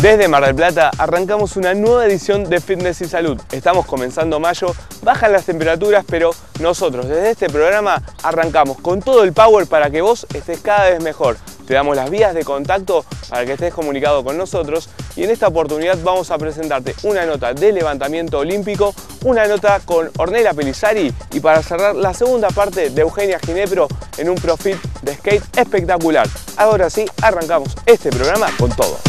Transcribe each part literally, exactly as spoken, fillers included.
Desde Mar del Plata arrancamos una nueva edición de Fitness y Salud. Estamos comenzando mayo, bajan las temperaturas, pero nosotros desde este programa arrancamos con todo el power para que vos estés cada vez mejor. Te damos las vías de contacto para que estés comunicado con nosotros y en esta oportunidad vamos a presentarte una nota de levantamiento olímpico, una nota con Ornella Pellizzari y para cerrar la segunda parte de Eugenia Ginepro en un profit de skate espectacular. Ahora sí, arrancamos este programa con todo.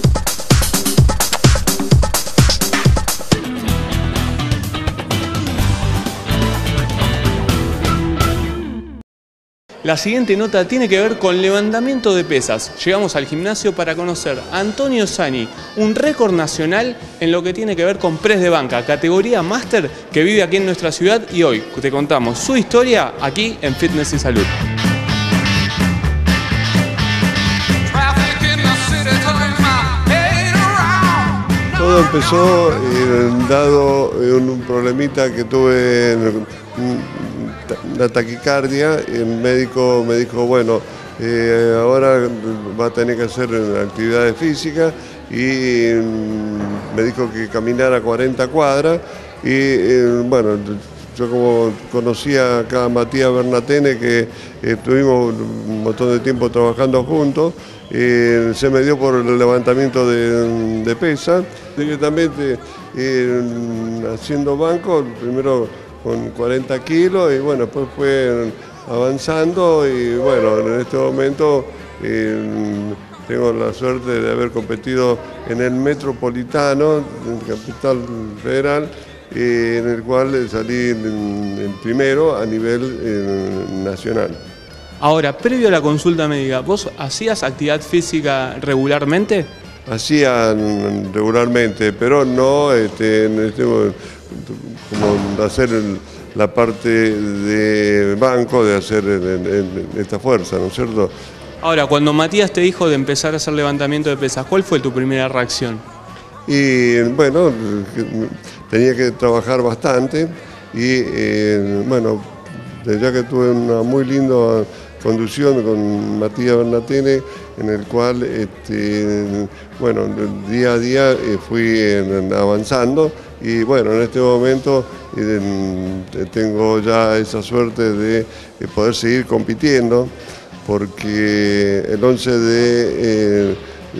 La siguiente nota tiene que ver con levantamiento de pesas. Llegamos al gimnasio para conocer a Antonio Sani, un récord nacional en lo que tiene que ver con press de banca, categoría máster que vive aquí en nuestra ciudad y hoy te contamos su historia aquí en Fitness y Salud. Todo empezó eh, dado un problemita que tuve en, la taquicardia. El médico me dijo, bueno, eh, ahora va a tener que hacer actividades físicas y mm, me dijo que caminara cuarenta cuadras y eh, bueno, yo como conocía acá a Matías Bernatene, que eh, estuvimos un montón de tiempo trabajando juntos, eh, se me dio por el levantamiento de, de pesas, directamente eh, haciendo banco, primero con cuarenta kilos y bueno, después fue avanzando y bueno, en este momento eh, tengo la suerte de haber competido en el Metropolitano, en Capital Federal, eh, en el cual salí en, en primero a nivel eh, nacional. Ahora, previo a la consulta médica, ¿vos hacías actividad física regularmente? Hacía regularmente, pero no este, en este, como hacer el, la parte de banco, de hacer en, en, esta fuerza, ¿no es cierto? Ahora, cuando Matías te dijo de empezar a hacer levantamiento de pesas, ¿cuál fue tu primera reacción? Y bueno, tenía que trabajar bastante y eh, bueno, ya que tuve una muy linda conducción con Matías Bernatene, en el cual este, bueno, día a día eh, fui en, avanzando y bueno, en este momento eh, tengo ya esa suerte de eh, poder seguir compitiendo porque el once de, eh,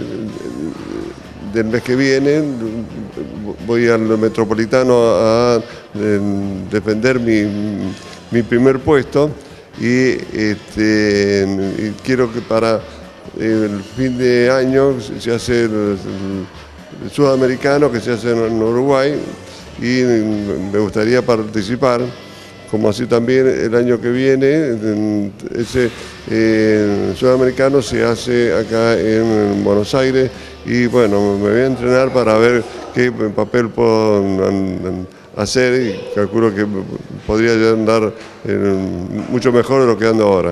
del mes que viene voy al Metropolitano a, a defender mi, mi primer puesto y, este, y quiero que para el fin de año se hace el, el sudamericano que se hace en Uruguay y me gustaría participar, como así también el año que viene, ese eh, sudamericano se hace acá en Buenos Aires y bueno, me voy a entrenar para ver qué papel puedo hacer y calculo que podría ya andar eh, mucho mejor de lo que ando ahora.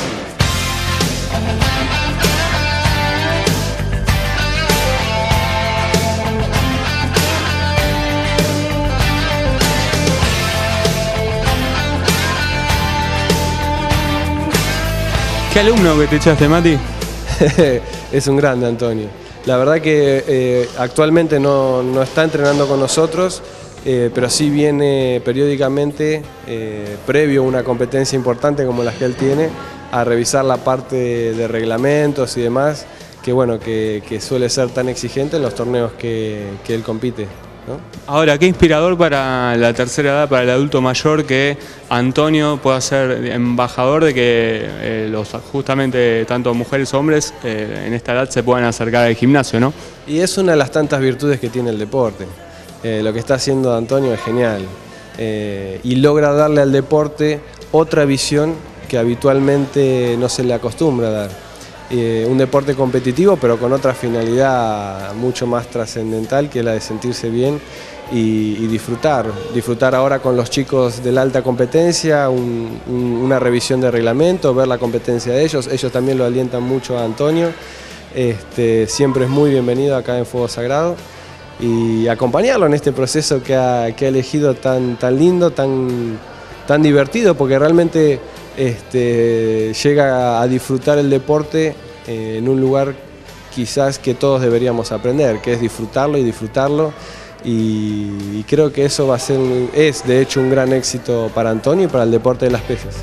¿Qué alumno que te echaste, Mati? Es un grande, Antonio. La verdad que eh, actualmente no, no está entrenando con nosotros, eh, pero sí viene periódicamente, eh, previo a una competencia importante como la que él tiene, a revisar la parte de, de reglamentos y demás, que bueno, que, que suele ser tan exigente en los torneos que, que él compite, ¿no? Ahora, qué inspirador para la tercera edad, para el adulto mayor, que Antonio pueda ser embajador de que eh, los, justamente tanto mujeres como hombres eh, en esta edad se puedan acercar al gimnasio, ¿no? Y es una de las tantas virtudes que tiene el deporte. Eh, lo que está haciendo Antonio es genial eh, y logra darle al deporte otra visión que habitualmente no se le acostumbra a dar. Eh, un deporte competitivo pero con otra finalidad mucho más trascendental, que es la de sentirse bien y, y disfrutar. Disfrutar ahora con los chicos de la alta competencia, un, un, una revisión de reglamento, ver la competencia de ellos. Ellos también lo alientan mucho a Antonio. Este, siempre es muy bienvenido acá en Fuego Sagrado y acompañarlo en este proceso que ha, que ha elegido tan, tan lindo, tan, tan divertido, porque realmente este, llega a disfrutar el deporte eh, en un lugar quizás que todos deberíamos aprender, que es disfrutarlo y disfrutarlo. Y, y creo que eso va a ser, es de hecho un gran éxito para Antonio y para el deporte de las pesas.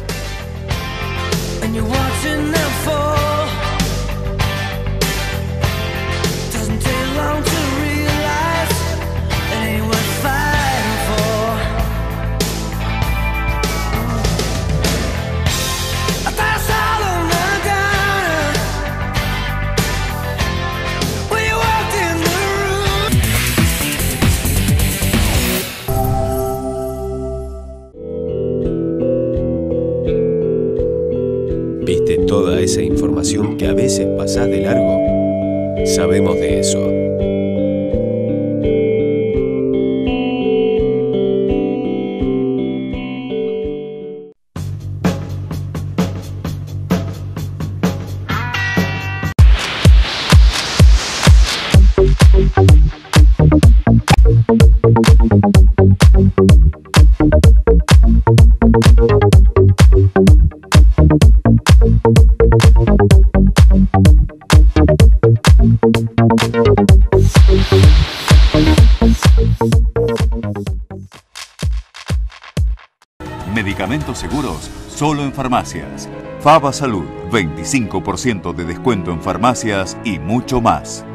¿Viste toda esa información que a veces pasás de largo? Sabemos de eso. Medicamentos seguros solo en farmacias. Faba Salud, veinticinco por ciento de descuento en farmacias y mucho más.